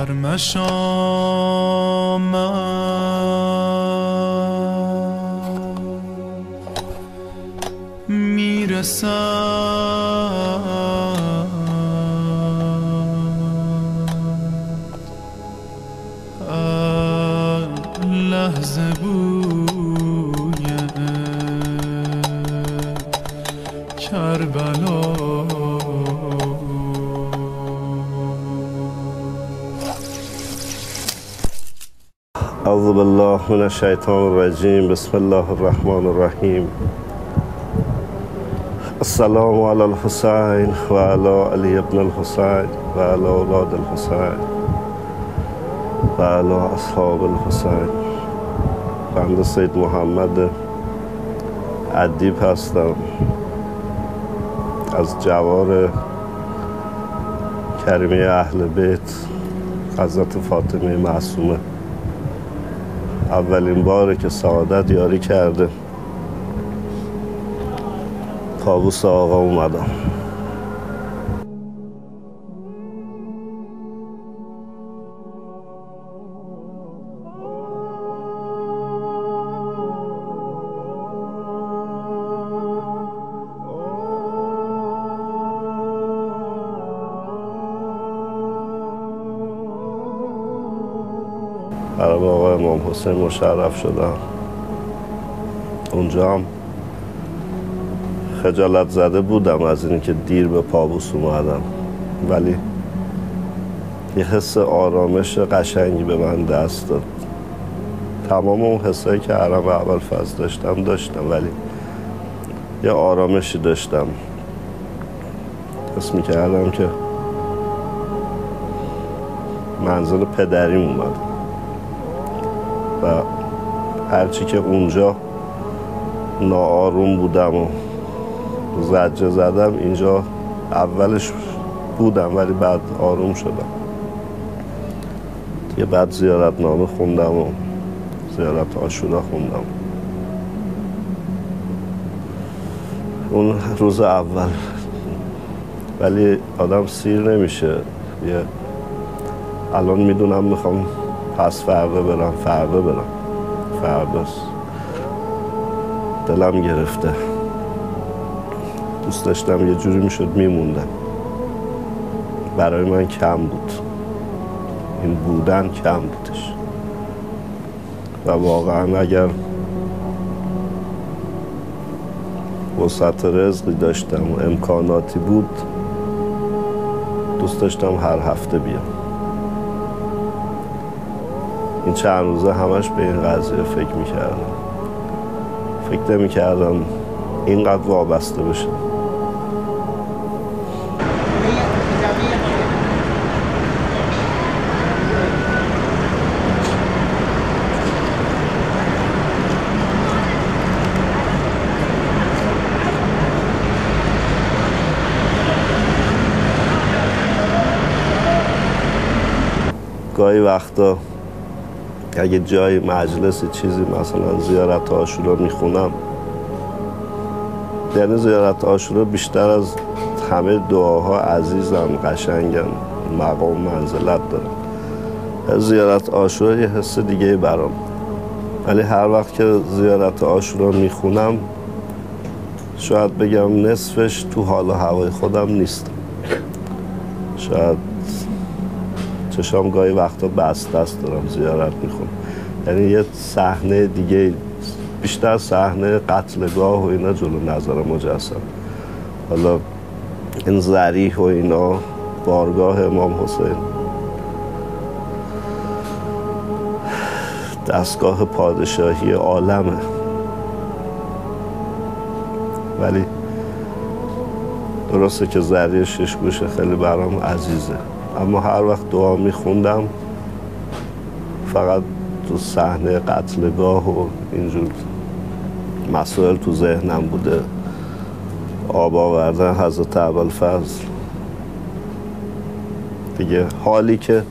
گرمش آمد میرسد لحظه بوی کربلا اعوذ بالله من الشیطان الرجیم بسم الله الرحمن الرحیم السلام علی الحسین و علی علی ابن الحسین و علی اولاد الحسین و علی اصحاب الحسین. بنده سید محمد ادیب هستم از جوار کریمه اهل بیت حضرت فاطمه معصومه. اولین باره که سعادت یاری کرده طاووس آقا اومدم. برای آقا امام حسین مشرف شدم. اونجا هم خجالت زده بودم از اینی که دیر به پابوس اومدم، ولی یه حس آرامش قشنگی به من دست داد. تمام اون حسایی که حرم ابوالفضل داشتم، ولی یه آرامشی داشتم. حس می‌کردم که منزل پدریم اومد و هرچی که اونجا ناآروم بودم و زجه زدم، اینجا اولش بودم ولی بعد آروم شدم. دیگه بعد زیارتنامه خوندم و زیارت عاشورا خوندم. اون روز اول ولی آدم سیر نمیشه. الان میدونم میخوام پس فردا برم، فرداست. دلم گرفته، دوست داشتم یه جوری میشد میموندم. برای من کم بود، این بودن کم بودش و واقعا اگر وسعت رزقی داشتم و امکاناتی بود دوست داشتم هر هفته بیام. این چند روزه همش به این قضیه فکر نمی‌کردم اینقدر وابسته بشه. گاهی وقتا اگه جای مجلس چیزی مثلا زیارت عاشورا میخونم، یعنی زیارت عاشورا بیشتر از همه دعاها عزیزم، قشنگم، مقام منزلت دارم. زیارت عاشورا یه حس دیگه برام، ولی هر وقت که زیارت عاشورا میخونم شاید بگم نصفش تو حال و هوای خودم نیستم. شاید چشام گاهی وقتا بسته است دارم زیارت میخونم، یعنی یه صحنه دیگه، بیشتر صحنه قتلگاه و اینا جلو نظر مجسم. حالا این ضریح و اینا بارگاه امام حسین، دستگاه پادشاهی عالمه، ولی درسته که ضریح شش گوشه خیلی برام عزیزه، اما هر وقت دعا میخوندم فقط تو صحنه قتلگاه و اینجور مسائل تو ذهنم بوده. آب آوردن حضرت ابوالفضل دیگه، حالی که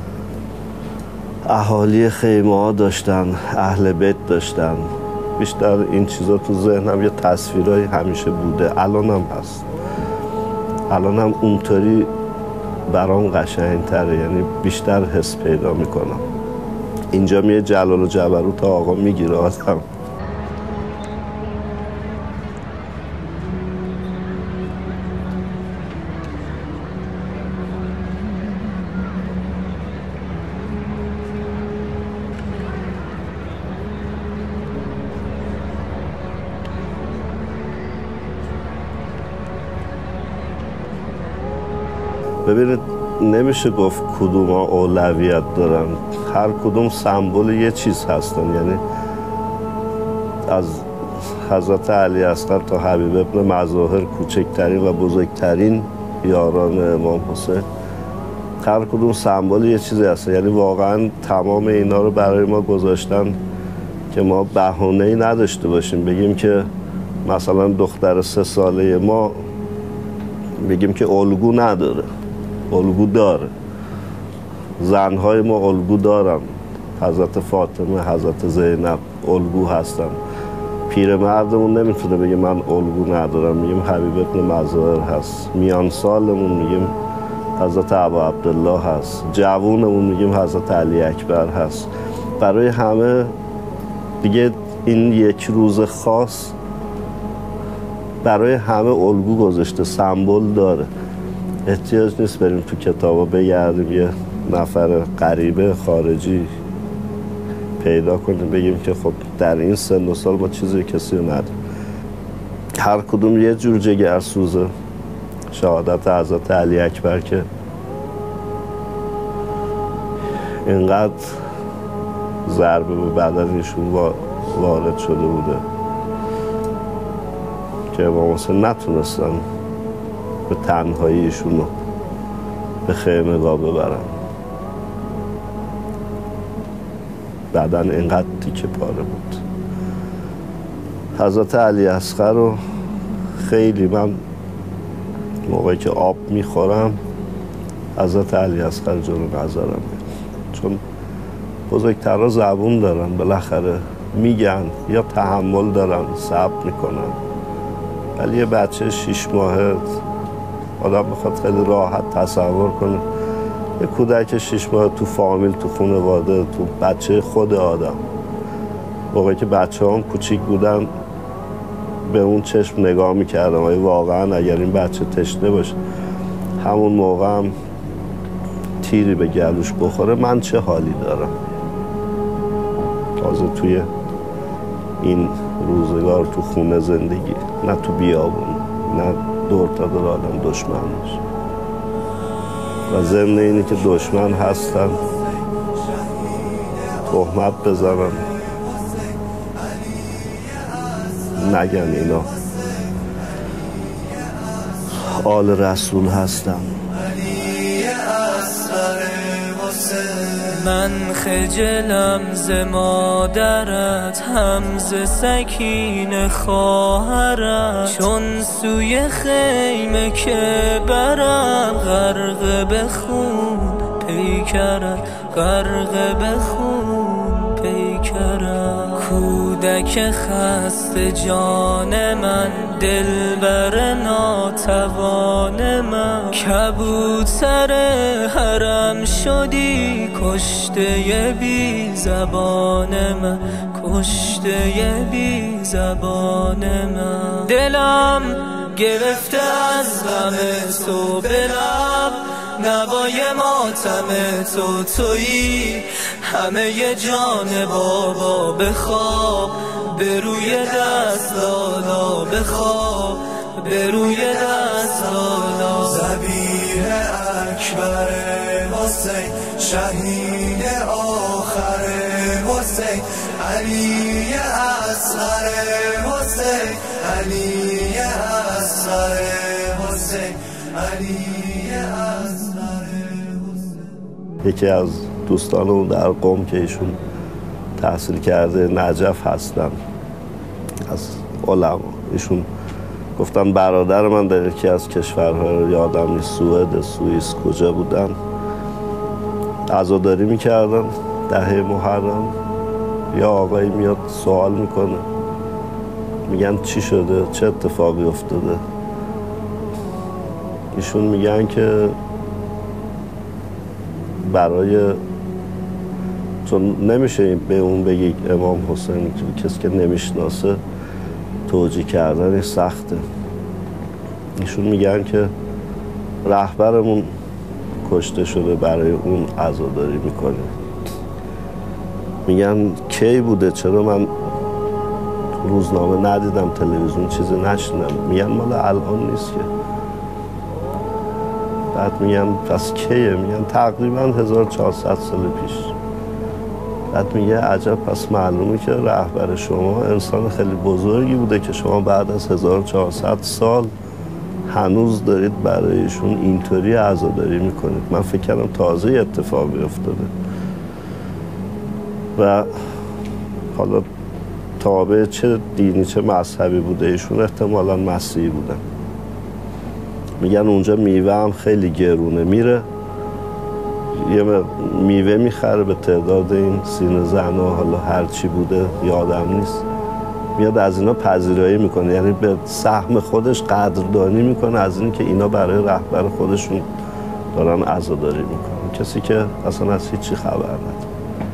اهالی خیمه ها داشتن، اهل بیت داشتن، بیشتر این چیزا تو ذهنم یه تصویرایی همیشه بوده، الان هم هست. الان هم اونطوری برام قشنگ‌تره، یعنی بیشتر حس پیدا میکنم. اینجا میه جلال و جبروت آقا میگیره آدم. ببینید نمیشه گفت کدوم ها اولویت دارن، هر کدوم سمبل یه چیز هستن. یعنی از حضرت علی اصغر تا حبیب ابن مظاهر، کوچکترین و بزرگترین یاران امام حسین، هر کدوم سمبل یه چیزی هست. یعنی واقعا تمام اینا رو برای ما گذاشتن که ما بهانه‌ای نداشته باشیم بگیم که مثلا دختر 3 ساله ما بگیم که الگو نداره. الگو داره، زنهای ما الگو دارن، حضرت فاطمه، حضرت زینب الگو هستن. پیرمردمون نمیتونه بگه من الگو ندارم، میگیم حبیب ابن مظاهر هست. میان سالمون میگیم حضرت ابا عبدالله هست. جوونمون میگیم حضرت علی اکبر هست. برای همه دیگه این یک روز خاص برای همه الگو گذاشته، سمبل داره. احتیاج نیست بریم تو کتابا بگردیم یه نفر غریبه خارجی پیدا کنیم بگیم که خب در این سن و سال ما چیزی کسی رو نداریم. هر کدوم یه جور جگرسوزه. شهادت حضرت علی اکبر که اینقدر ضربه به بدنشون وارد شده بوده که امام حسین نتونستن به تنهاییشون رو به خیمگاه ببرن. بدن اینقدر تیکه پاره بود. حضرت علی اصغر رو خیلی من موقعی که آب میخورم حضرت علی اصغر جلو نظرم میاد، چون بزرگترها زبون دارن، بالاخره میگن یا تحمل دارن، صبر میکنن. ولی یه بچه 6 ماهه آدم بخواد خیلی راحت تصور کنه، یه کودک 6 ماه تو فامیل، تو خانواده، تو بچه خود آدم، موقعی که بچه هم کوچیک بودن به اون چشم نگاه میکردم و واقعا اگر این بچه تشنه باشه همون موقع هم تیری به گلوش بخوره من چه حالی دارم. تازه توی این روزگار تو خونه زندگی، نه تو بیابون، نه دور تا دور آدم دشمن باشه. و ضمن اینی که دشمن هستن تهمت بزنن، نگن اینا آل رسول هستن. من خجلم ز مادرت، هم ز سکینه خواهرت، چون سوی خیمه که برم غرق به خون پیکرت، غرق به خون پیکرت. کودک خسته جان من، دلبر ناتوان من، کبوتر حرم شدی کشته بی زبان من، کشته بی زبان من. دلم گرفته از غم تو به لب، نوای ماتم تو تویی، همه ی جان بابا بخواب، به روی دست لالا بخواب، به روی دست لالا. ذبیح اکبر حسین، شهید آخر حسین، علی اصغر حسین، علی اصغر حسین، علی اصغر حسین. یکی از دوستانمون در قم که ایشون تحصیل کرده نجف هستن، از علما، ایشون گفتن برادر من در یکی از کشورها، یادم نیست سوئد، سوئیس، کجا بودن، عزاداری میکردن 10 محرم. یا آقایی میاد سوال میکنه، میگن چی شده، چه اتفاقی افتاده؟ ایشون میگن که برای چون نمیشه به اون بگی امام حسین، کسی که نمیشناسه توجیه کردنش سخته. ایشون میگن که رهبرمون کشته شده، برای اون عزاداری میکنه. میگن کی بوده؟ چرا من روزنامه ندیدم، تلویزیون چیزی نشنیدم؟ میگن مال الان نیست که. بعد میگن پس کیه؟ میگن تقریبا 1400 سال پیش. بعد میگه عجب، پس معلومه که رهبر شما انسان خیلی بزرگی بوده که شما بعد از 1400 سال هنوز دارید برای ایشون اینطوری عزاداری میکنید. من فکر کردم تازه اتفاقی افتاده. و حالا تابع چه دینی چه مذهبی بوده ایشون؟ احتمالاً مسیحی بودن. میگن اونجا میوه هم خیلی گرونه، میره یه میوه میخره به تعداد این سینه زنا، حالا هر چی بوده یادم نیست، میاد از اینا پذیرایی میکنه، یعنی به سهم خودش قدردانی میکنه از این که اینا برای رهبر خودشون دارن عزاداری میکنن، کسی که اصلا از هیچی خبر نداره.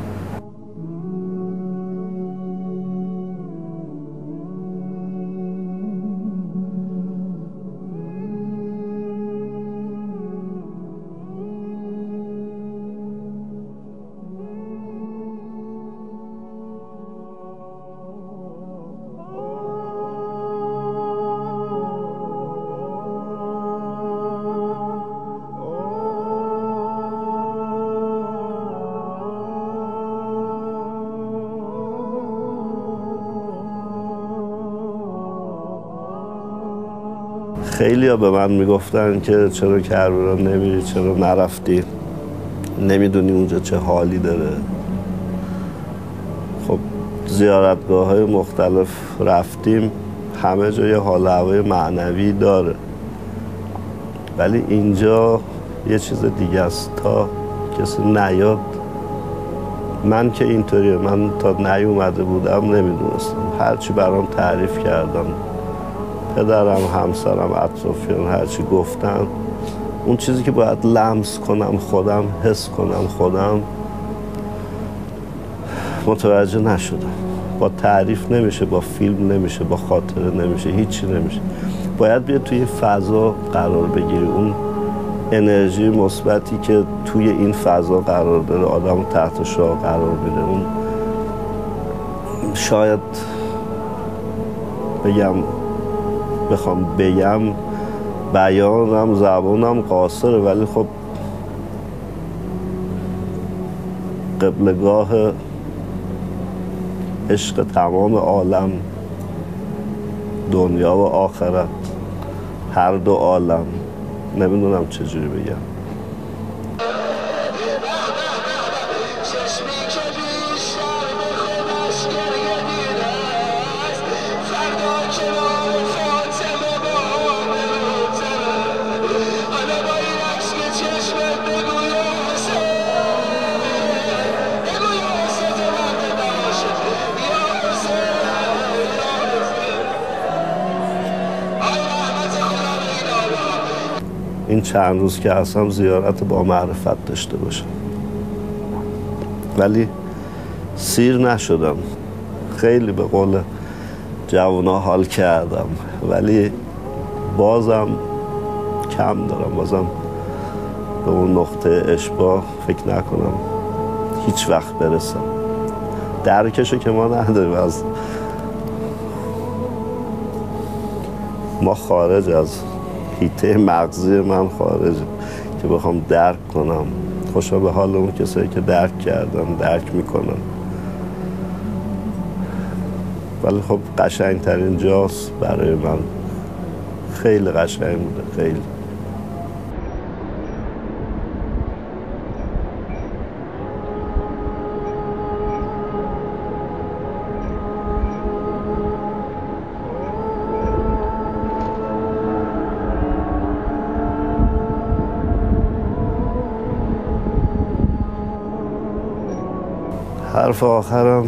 خیلی ها به من میگفتن که چرا کربلا نمیری، چرا نرفتی، نمیدونی اونجا چه حالی داره. خب زیارتگاه های مختلف رفتیم، همه جا یه حال هوای معنوی داره، ولی اینجا یه چیز دیگه است. تا کسی نیاد، من که اینطوریه، من تا نیومده بودم نمیدونستم، هرچی برام تعریف کردم، پدرم، همسرم، اطرافیان هرچی گفتن، اون چیزی که باید لمس کنم خودم، حس کنم خودم، متوجه نشدم. با تعریف نمیشه، با فیلم نمیشه، با خاطره نمیشه، هیچی نمیشه. باید بیاد توی فضا قرار بگیری، اون انرژی مثبتی که توی این فضا قرار داره آدم تحت شعاع قرار میده. اون شاید بخوام بگم بیانم زبانم قاصره، ولی خب قبلگاه عشق تمام عالم، دنیا و آخرت، هر دو عالم، نمیدونم چجوری بگم. این چند روز که هستم زیارت با معرفت داشته باشم، ولی سیر نشدم. خیلی به قول جوانا حال کردم، ولی بازم کم دارم، بازم به اون نقطه اشباع فکر نکنم هیچ وقت برسم. درکشو که ما نداریم، از ما خارج، از حیطه مغزی من خارج، که بخوام درک کنم. خوشا به حال اون کسایی که درک کردن، درک میکنن. ولی خب قشنگترین جاست برای من، خیلی قشنگ بوده، خیلی. حرف آخرم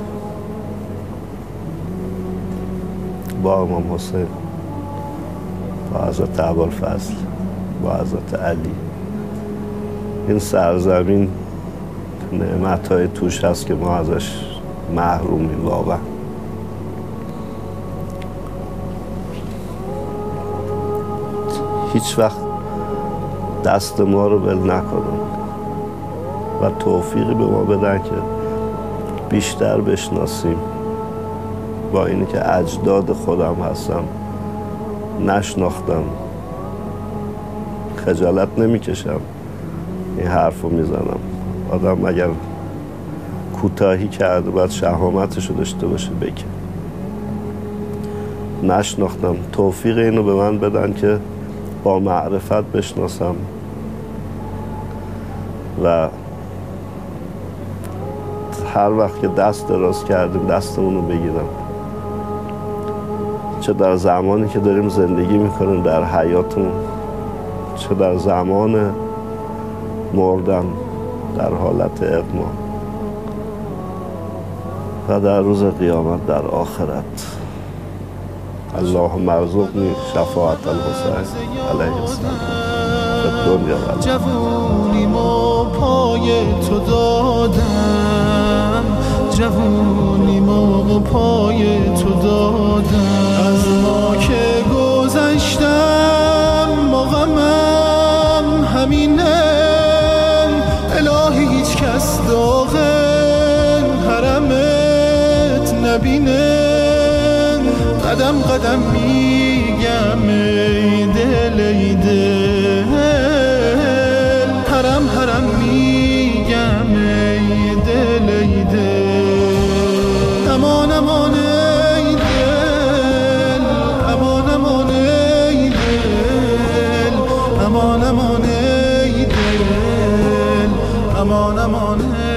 با امام حسین، با حضرت ابوالفضل، با حضرت علی، این سرزمین نعمت‌های توش هست که ما ازش محرومیم واقعا. هیچ وقت دست ما رو بل نکنن و توفیقی به ما بدن که بیشتر بشناسیم. با اینی که اجداد خودم هستم نشناختم، خجالت نمیکشم این حرف رو میزنم. آدم اگر کوتاهی کرده باید شهامتش رو داشته باشه بگه. نشناختم، توفیق اینو به من بدن که با معرفت بشناسم و هر وقت که دست دراز کردیم دستمون رو بگیرم، چه در زمانی که داریم زندگی میکنیم در حیاتمون، چه در زمان مردن در حالت اغما و در روز قیامت در آخرت. اللهم ارزقنی شفاعت الحسین علیه السلام فی الدنیا و الاخره. جوونیمو پای تو دادم، جوونیمو پای تو دادم، از ما که گذشتم با غمم همینه. الهی هیچ کس داغ حرمت نبینه. قدم قدم میگم ای دل ای دل، حرم حرم میگم ای دل ای دل. امان امان ای دل، امان امان ای دل، امان امان ای دل، امان امان